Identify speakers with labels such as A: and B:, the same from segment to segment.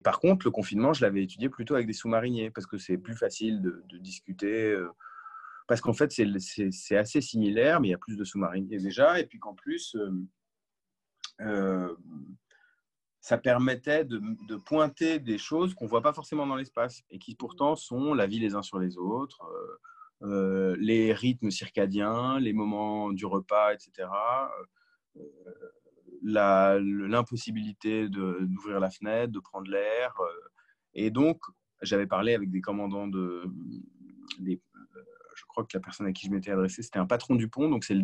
A: Par contre, le confinement, je l'avais étudié plutôt avec des sous-mariniers parce que c'est plus facile de discuter. Parce qu'en fait, c'est assez similaire, mais il y a plus de sous-mariniers déjà. Et puis qu'en plus, euh, ça permettait de pointer des choses qu'on ne voit pas forcément dans l'espace et qui pourtant sont la vie les uns sur les autres, les rythmes circadiens, les moments du repas, etc. L'impossibilité d'ouvrir la fenêtre, de prendre l'air. Et donc, j'avais parlé avec des commandants je crois que la personne à qui je m'étais adressé, c'était un patron du pont, donc c'est le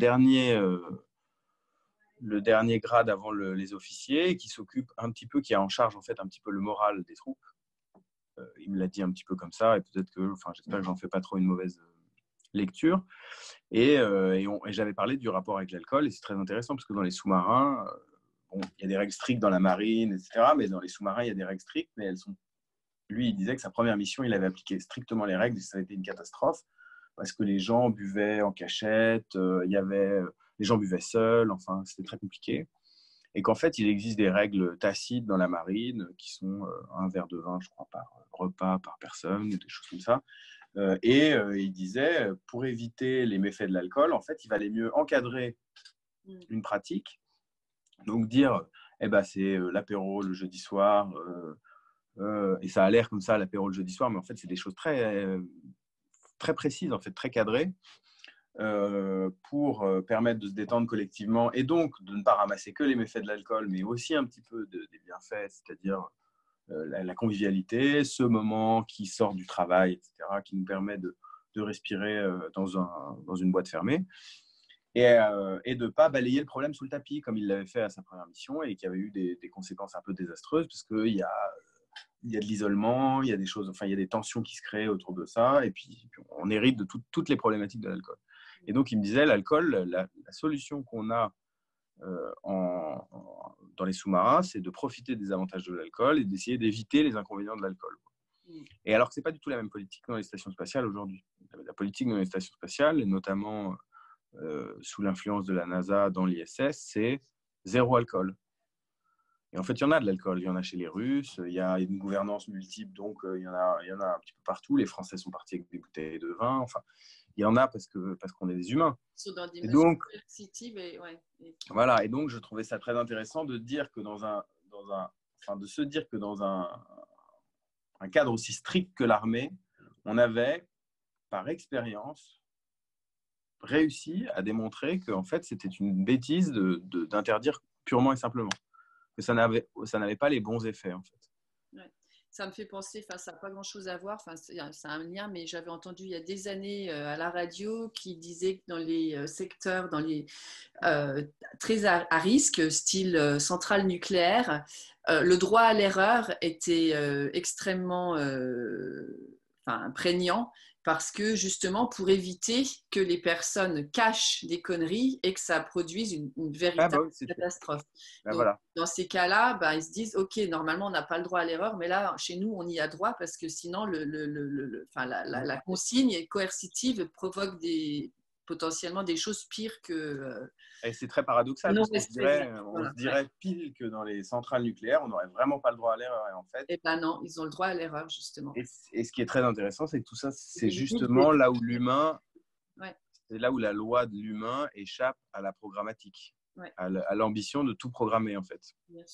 A: dernier grade avant les officiers, qui s'occupe un petit peu, qui a en charge en fait un petit peu le moral des troupes. Il me l'a dit un petit peu comme ça, et peut-être que, j'espère que j'en fais pas trop une mauvaise lecture. Et j'avais parlé du rapport avec l'alcool, et c'est très intéressant parce que dans les sous-marins, bon, il y a des règles strictes dans la marine, etc. Mais dans les sous-marins, il y a des règles strictes, mais elles sont. Lui, il disait que sa première mission, il avait appliqué strictement les règles, et ça a été une catastrophe parce que les gens buvaient en cachette, les gens buvaient seuls, enfin, c'était très compliqué. Et qu'en fait, il existe des règles tacites dans la marine qui sont un verre de vin, je crois, par repas, par personne, des choses comme ça. Il disait, pour éviter les méfaits de l'alcool, en fait, il valait mieux encadrer une pratique. Donc dire, c'est l'apéro le jeudi soir, et ça a l'air comme ça, l'apéro le jeudi soir, mais en fait, c'est des choses très précises, en fait, très cadrées, pour permettre de se détendre collectivement et donc de ne pas ramasser que les méfaits de l'alcool, mais aussi un petit peu des bienfaits, c'est-à-dire la convivialité, ce moment qui sort du travail, etc., qui nous permet de respirer dans une boîte fermée. Et de ne pas balayer le problème sous le tapis, comme il l'avait fait à sa première mission, et qui avait eu des conséquences un peu désastreuses, parce qu'il y a de l'isolement, il y a des choses, enfin, il y a des tensions qui se créent autour de ça, et puis on hérite de toutes les problématiques de l'alcool. Et donc, il me disait, l'alcool, la solution qu'on a dans les sous-marins, c'est de profiter des avantages de l'alcool et d'essayer d'éviter les inconvénients de l'alcool. Et alors que ce n'est pas du tout la même politique dans les stations spatiales aujourd'hui. La politique dans les stations spatiales, notamment sous l'influence de la NASA dans l'ISS, c'est zéro alcool. Et en fait, il y en a de l'alcool. Il y en a chez les Russes, il y a une gouvernance multiple, donc il y en a un petit peu partout. Les Français sont partis avec des bouteilles de vin. Enfin, il y en a parce qu'on est des humains.
B: Sont dans des
A: et
B: mesures
A: donc,
B: coercitives
A: voilà. Et donc, je trouvais ça très intéressant de dire que de se dire que dans un cadre aussi strict que l'armée, on avait, par expérience, réussi à démontrer que en fait, c'était une bêtise d'interdire purement et simplement. Que ça n'avait pas les bons effets, en fait.
B: Ouais. Ça me fait penser, ça n'a pas grand-chose à voir, c'est un lien, mais j'avais entendu il y a des années à la radio qui disait que dans les secteurs très à risque, style centrale nucléaire, le droit à l'erreur était extrêmement prégnant parce que justement pour éviter que les personnes cachent des conneries et que ça produise une véritable catastrophe. Donc,
A: voilà.
B: dans ces cas-là, ils se disent ok, normalement on n'a pas le droit à l'erreur, mais là chez nous on y a droit parce que sinon la consigne coercitive provoque potentiellement des choses pires que.
A: Et c'est très paradoxal parce qu'on se dirait pile que dans les centrales nucléaires, on n'aurait vraiment pas le droit à l'erreur. Et en fait,
B: eh ben non, ils ont le droit à l'erreur justement.
A: Et ce qui est très intéressant, c'est que tout ça, c'est justement là où c'est là où la loi de l'humain échappe à la programmatique, à l'ambition de tout programmer en fait.